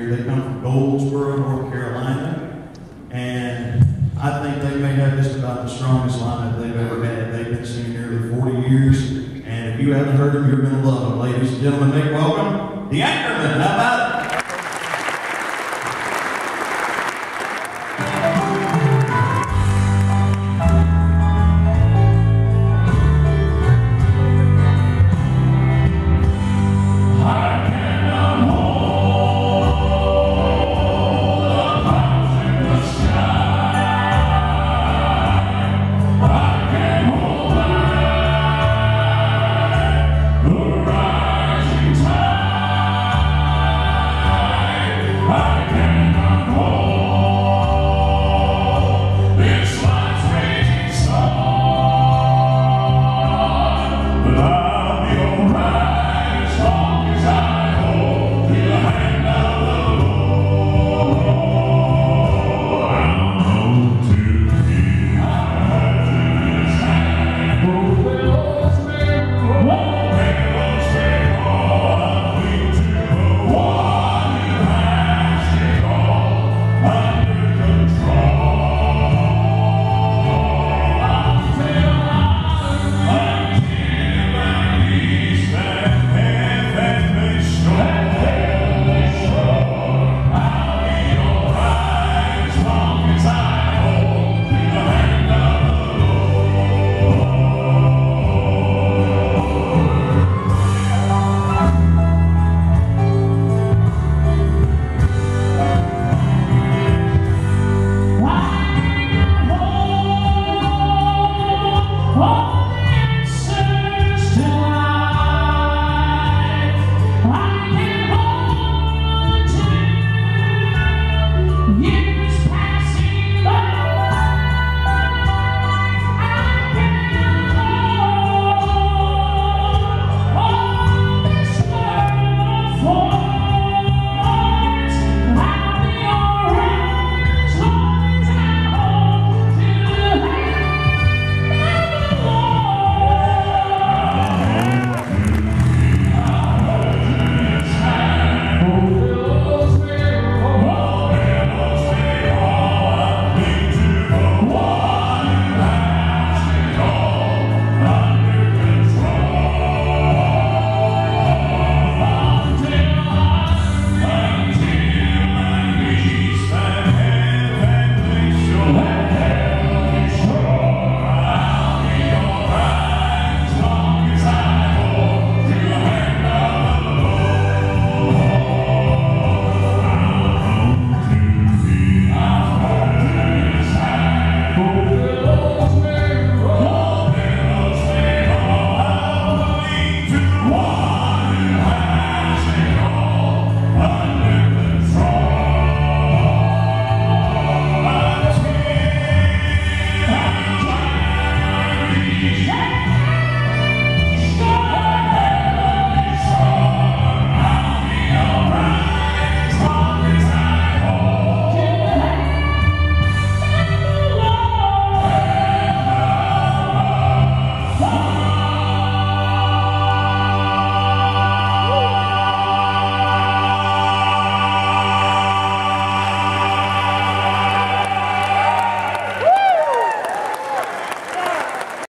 here. They come from Goldsboro, North Carolina, and I think they may have just about the strongest lineup they've ever had. They've been singing nearly 40 years, and if you haven't heard them, you're going to love them. Ladies and gentlemen, make welcome the Anchormen. How about it?